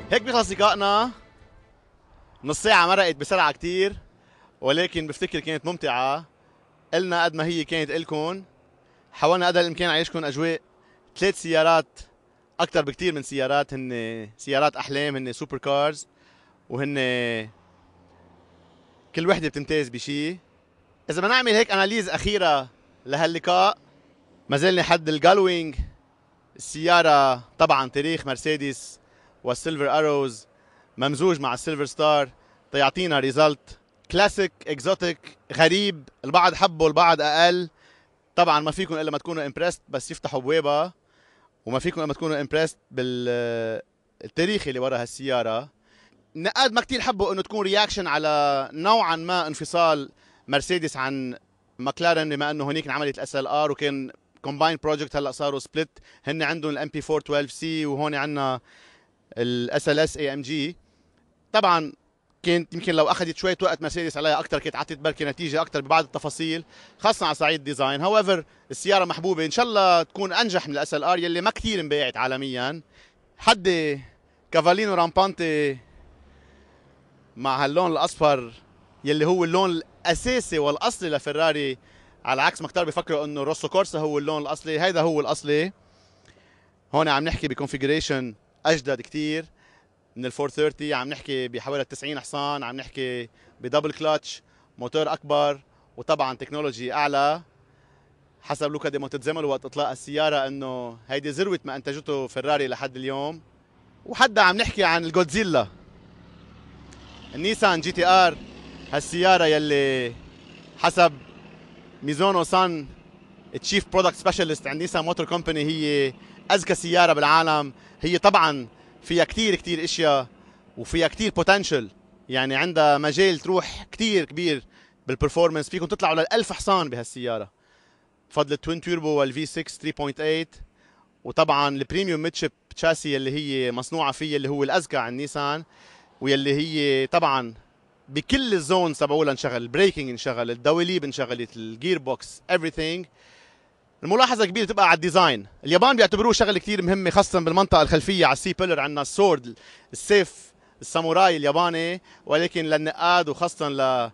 هيك بيخلص لقائنا. نص ساعة مرقت بسرعة كتير، ولكن بفتكر كانت ممتعة. قلنا قد ما هي كانت إلكن، حاولنا قدر الإمكان عيشكم أجواء 3 سيارات أكتر بكتير من سيارات، هن سيارات أحلام، هن سوبر كارز، وهن كل وحدة بتمتاز بشي. إذا بدنا نعمل هيك أناليز أخيرة لهاللقاء، ما زلنا حد الجالوينج، السيارة طبعا تاريخ مرسيدس والسيلفر أروز ممزوج مع السيلفر ستار تيعطينا ريزلت كلاسيك اكزوتيك غريب، البعض حبه البعض اقل. طبعا ما فيكم الا ما تكونوا امبرست بس يفتحوا بوابه، وما فيكم الا ما تكونوا امبرست بالتاريخ اللي ورا هالسياره. نقاد ما كتير حبوا انه تكون رياكشن على نوعا ما انفصال مرسيدس عن ماكلارن، بما انه هنيك انعملت الاس ال ار وكان كومباين بروجكت، هلا صاروا سبليت. هن عندهم الام بي 412 سي وهون عندنا الاس ال اس اي ام جي. طبعا كانت يمكن لو اخذت شويه وقت مرسيدس عليها اكثر كانت عطت بركي نتيجه اكثر ببعض التفاصيل، خاصه على صعيد ديزاين. هاويفر السياره محبوبه، ان شاء الله تكون انجح من الاس ال ار يلي ما كثير انباعت عالميا. حد كافالينو رامبانتي مع هاللون الاصفر يلي هو اللون الاساسي والاصلي لفراري، على عكس ما كتار بيفكروا انه روسو كورسا هو اللون الاصلي، هيدا هو الاصلي. هون عم نحكي بكونفيجريشن اجدد كثير من ال 430، عم نحكي بحوالي 90 حصان، عم نحكي بدبل كلتش، موتور اكبر، وطبعا تكنولوجي اعلى. حسب لوكا دي مونتيزيمولو وقت اطلاق السياره انه هيدي ذروه ما انتجته فيراري لحد اليوم. وحتى عم نحكي عن الجودزيلا، النيسان جي تي ار، هالسياره يلي حسب ميزونو سان تشيف برودكت سبيشالست عند نيسان موتور كومباني هي اذكى سياره بالعالم. هي طبعا فيها كتير اشياء وفيها كتير بوتنشل، يعني عندها مجال تروح كتير كبير بالبرفورمانس، فيكم تطلعوا لل1000 حصان بهالسياره بفضل التوين توربو والفي 6 3.8، وطبعا البريميوم ميدشيب تشاسي اللي هي مصنوعه فيه اللي هو الاذكى عن نيسان، واللي هي طبعا بكل الزونز تبعولها انشغل، البريكنج انشغل، الدواليب انشغلت، الجير بوكس، everything. الملاحظه كبيره تبقى على الديزاين. اليابان بيعتبروه شغله كثير مهمه، خاصه بالمنطقه الخلفيه على السي بيلر عندنا السورد، السيف الساموراي الياباني، ولكن للنقاد وخاصه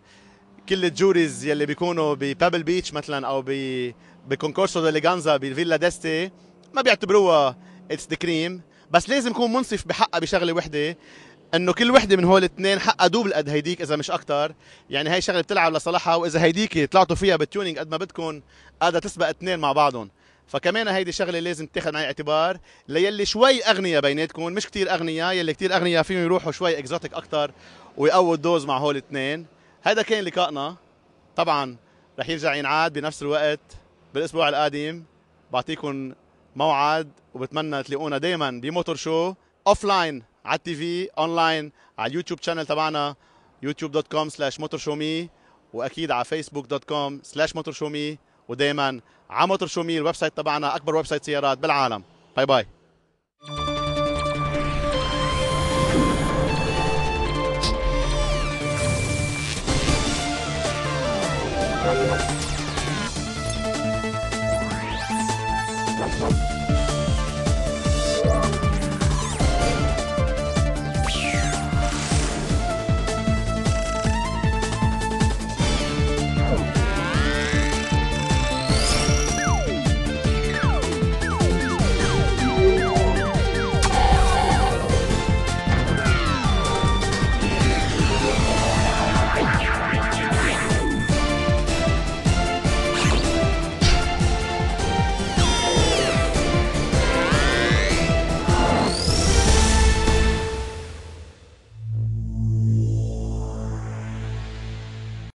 لكل الجوريز يلي بيكونوا ببابل بيتش مثلا او بكونكورسو ديليغانزا بالفيلا ديستي ما بيعتبروها اتس ذا كريم. بس لازم يكون منصف بحقها بشغله وحده، انه كل وحده من هول الاثنين حقها دوبل قد هيديك اذا مش اكثر. يعني هي شغله بتلعب لصالحها، واذا هيديك طلعتوا فيها بالتيونينج قد ما بدكم قادره تسبق اثنين مع بعضهم. فكمان هيدي شغله لازم تاخذ بعين الاعتبار ليلي شوي اغنياء بيناتكم، مش كثير اغنياء، يلي كثير اغنياء فيهم يروحوا شوي اكزوتيك اكثر ويقووا الدوز مع هول الاثنين. هذا كان لقائنا، طبعا رح يرجع ينعاد بنفس الوقت بالاسبوع القادم. بعطيكم موعد وبتمنى تلاقونا دائما بموتور شو اوف لاين على التي في، اون لاين على اليوتيوب شانل تبعنا youtube.com/motorshowme، واكيد على facebook.com/motorshowme، ودائما على موتور شو مي الويب سايت تبعنا، اكبر ويب سايت سيارات بالعالم. باي باي.